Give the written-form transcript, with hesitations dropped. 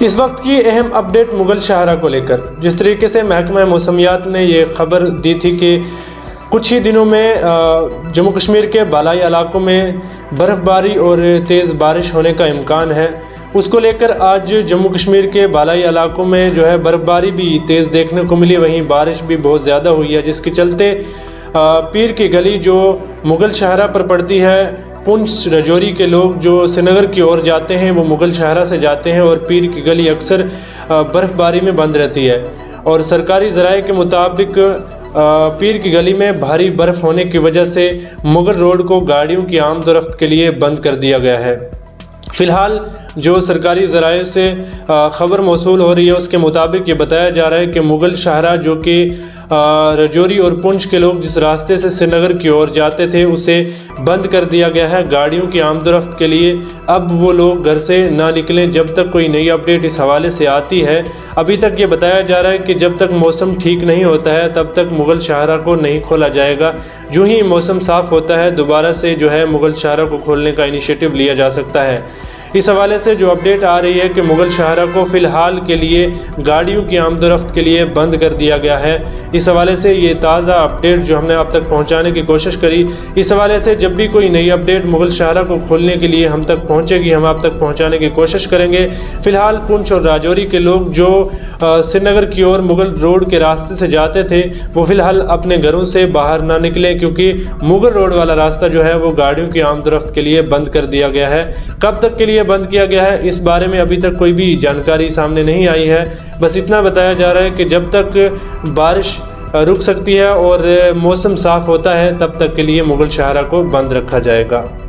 इस वक्त की अहम अपडेट मुगल शाहरा को लेकर। जिस तरीके से महकमा मौसमियात ने ये खबर दी थी कि कुछ ही दिनों में जम्मू कश्मीर के बालाई इलाकों में बर्फ़बारी और तेज़ बारिश होने का इम्कान है, उसको लेकर आज जम्मू कश्मीर के बालाई इलाकों में जो है बर्फ़बारी भी तेज़ देखने को मिली, वहीं बारिश भी बहुत ज़्यादा हुई है, जिसके चलते पीर की गली जो मुगल शाहरा पर पड़ती है, पुंछ रजौरी के लोग जो श्रीनगर की ओर जाते हैं वो मुगल शाहरा से जाते हैं और पीर की गली अक्सर बर्फ़बारी में बंद रहती है। और सरकारी ज़राए के मुताबिक पीर की गली में भारी बर्फ़ होने की वजह से मुगल रोड को गाड़ियों की आमदोरफ्त के लिए बंद कर दिया गया है। फ़िलहाल जो सरकारी ज़राए से ख़बर मौसूल हो रही है उसके मुताबिक ये बताया जा रहा है कि मुगल शाहरा जो कि रजौरी और पुंछ के लोग जिस रास्ते से श्रीनगर की ओर जाते थे उसे बंद कर दिया गया है गाड़ियों की आमदोरफ्त के लिए। अब वो लोग घर से ना निकलें जब तक कोई नई अपडेट इस हवाले से आती है। अभी तक ये बताया जा रहा है कि जब तक मौसम ठीक नहीं होता है तब तक मुगल शाहरा को नहीं खोला जाएगा। जो ही मौसम साफ़ होता है दोबारा से जो है मुगल शाहरा को खोलने का इनिशिएटिव लिया जा सकता है। इस हवाले से जो अपडेट आ रही है कि मुगल शाहरा को फ़िलहाल के लिए गाड़ियों की आमदोरफ्त के लिए बंद कर दिया गया है। इस हवाले से ये ताज़ा अपडेट जो हमने आप तक पहुंचाने की कोशिश करी। इस हवाले से जब भी कोई नई अपडेट मुगल शाहरा को खोलने के लिए हम तक पहुंचेगी हम आप तक पहुंचाने की कोशिश करेंगे। फ़िलहाल पुंछ और राजौरी के लोग जो श्रीनगर की ओर मुगल रोड के रास्ते से जाते थे वो फ़िलहाल अपने घरों से बाहर ना निकले, क्योंकि मुगल रोड वाला रास्ता जो है वो गाड़ियों की आमदोरफ्त के लिए बंद कर दिया गया है। कब तक के लिए बंद किया गया है इस बारे में अभी तक कोई भी जानकारी सामने नहीं आई है। बस इतना बताया जा रहा है कि जब तक बारिश रुक सकती है और मौसम साफ़ होता है तब तक के लिए मुगल शाहरा को बंद रखा जाएगा।